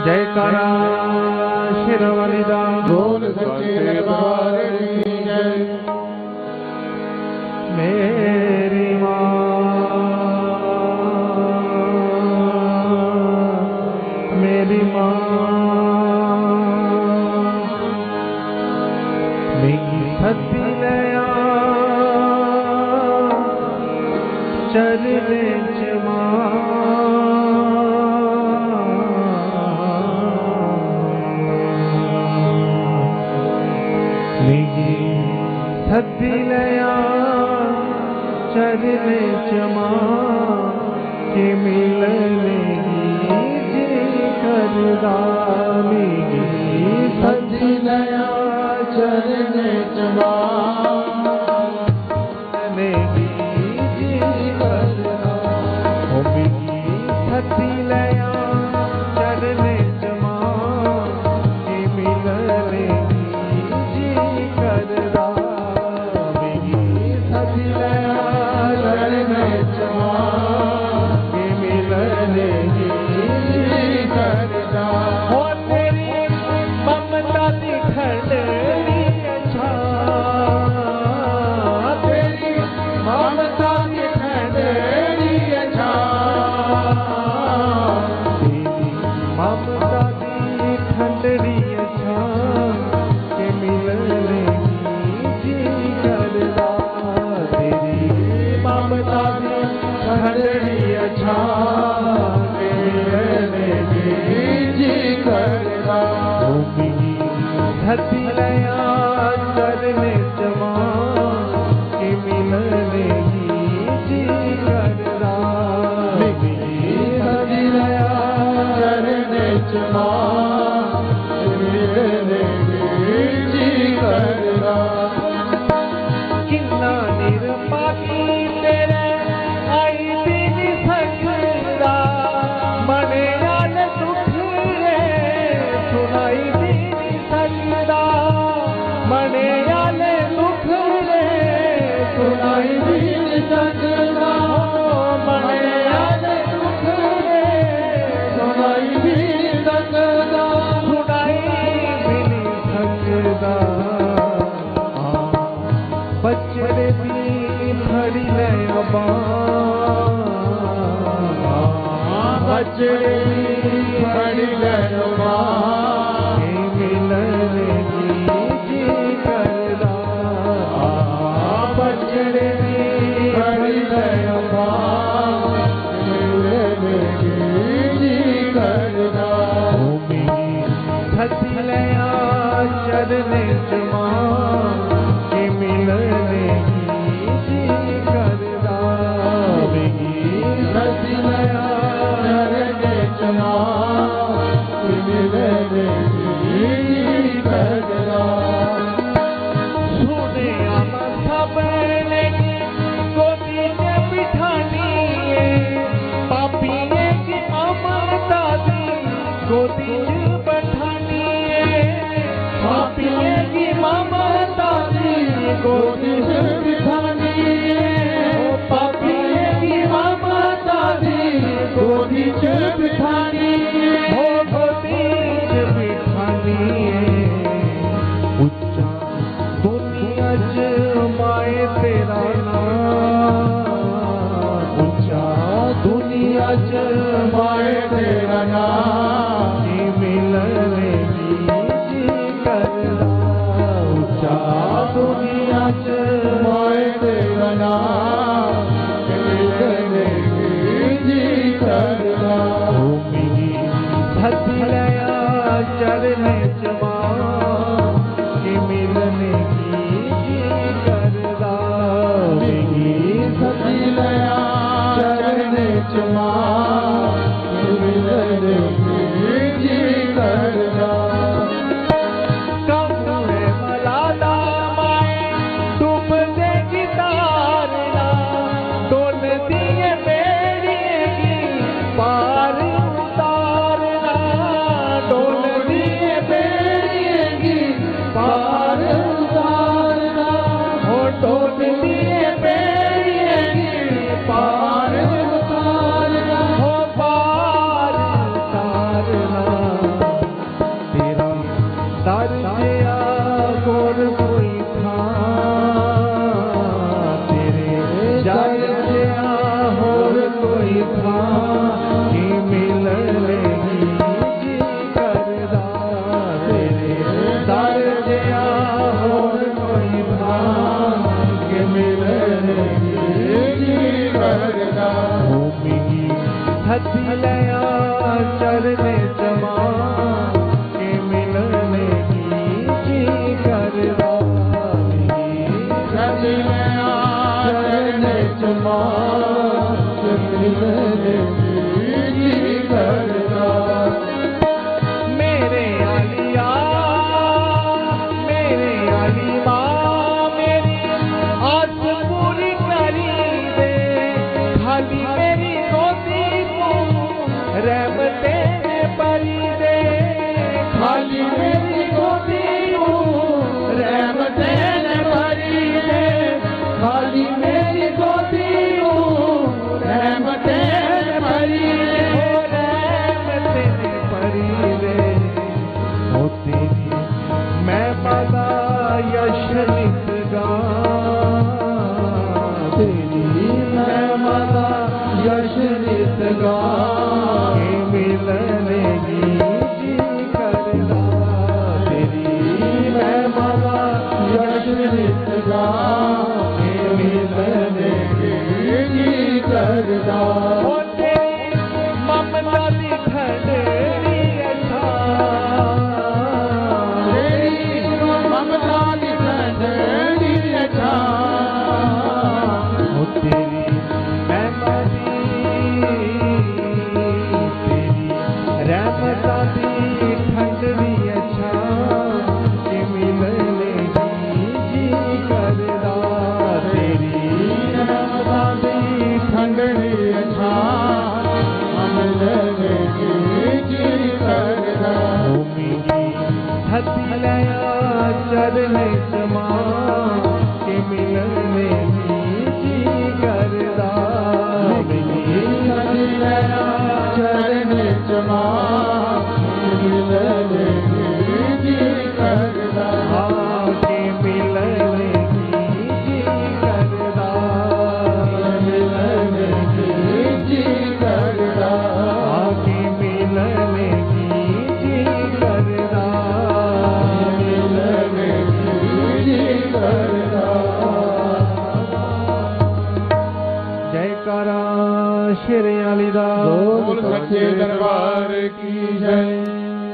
जयकारा शिरवलिदा बोल सच्चे दरबार की जय। मेरी माँ मेरी माँ मेरी सती लया चरने चमा सती लया चरने चमा के मिलने जी करदा मेरी सती लया चरने चमा जी करदा ओ मेरी सती लया चरने चमा के मिलने जी करदा धरती लया चरने चमा के मिलने जी करदा धरती लया चरने चमा के मिलने जी करदा। किन्ना निरपाकी तेरे आई दिन सकदा मने याद दुख रे सुनाई मने आले दुख रे सुनाई भी सकदा मने आले दुख रे सुनाई भी सकदा सुनाई भी सकदा बचड़े भी फड़ी ले अबा बचड़े भी फड़ी ले अबा चरने चमा के मिलने जी करदा धरती लया चरने चमा के मिलने जी करदा। सुने सबने गोदी में बिठानी पापी की अमरता दी गोदी बैठानी पापिये की ममता दी गोदी से बिठानी पापिये की ममता दी गोदी से बिठानी हो गोदी से बिठानी उच्चा दुनिया जमाए तेरा नाम उच्चा दुनिया जमाए तेरा नाम मिलने दुनिया जमाए तेरा नाम मिलने जी करदा धरती लया चरने चमा के मिलने जी करदा धरती लया चरने चमा के मिलने जी करदा। पार उतारना डोल दिए हथी लया चरने चमा के मिलने की जी करदा हथी लया चरने चमा के मिलने की जी करदा मेरे आलिया मेरे आलिमा मेरी आस पूरी करी दे खाली मेरी गोदी रहमते परी दे खाली मेरी गोदी रहमते परी दे खाली मेरी गोदी रहमते परी दे रहमते परी दे ओ तेरी मैं माला यश नितगा तेरी मैं माला यश नितगा मिलने की जी करदा तेरी मैं माला यश नितगा मिलने की जी करदा ओ तेरी ममता दी ठंडरी अछा तेरी ममता दी ठंडरी अछा ओ तेरी रहमता दी ठंडरी अच्छा के मिलने की जी करदा तेरी रहमता दी ठंडरी अच्छा मिलने की जी करदा मेरी हथी लया चरने चमा के मिलने की जी करदा मेरी हथी लया चरने चमा मिलने की जी करदा के मिलने की जी करदा मिलने की जी करदा के मिलने की जी करदा मिलने की जी करदा जयकारा शेरे आली दा बोल सच्चे दरबार की जय।